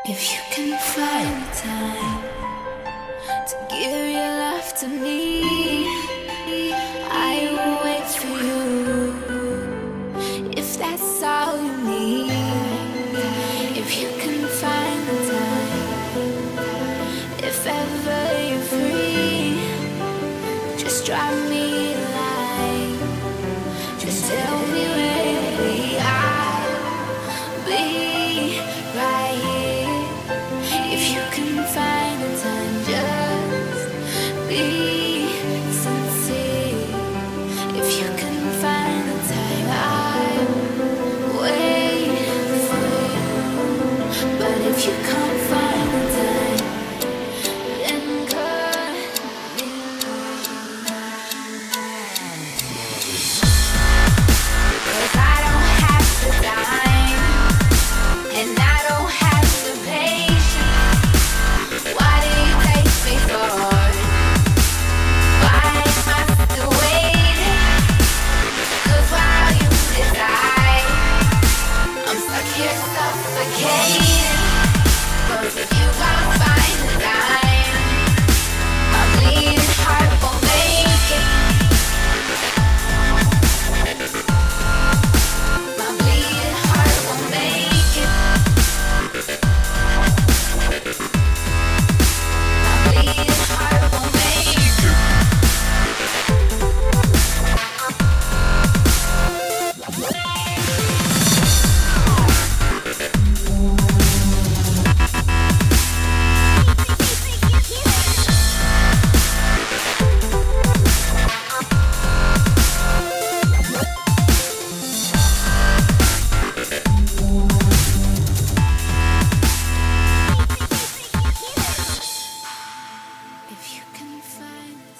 If you can find the time to give your love to me, I will wait for you. If that's all you need, if you can find the time, if ever you're free, just drop me a line. Just tell me where I'll be right here. If you can find the time, just be sincere. If you can find the time, I'll wait for you. But if you can't find the time, then cut me loose. 'Cause I don't have the time, and I don't have the patience. Why do you take me for? Why am I still waiting? 'Cause while you decide, I'm stuck here suffocating. 'Cause if you can't find the time, my bleeding heart won't make it. My bleeding heart won't make it. My bleeding heart won't make it. If you can find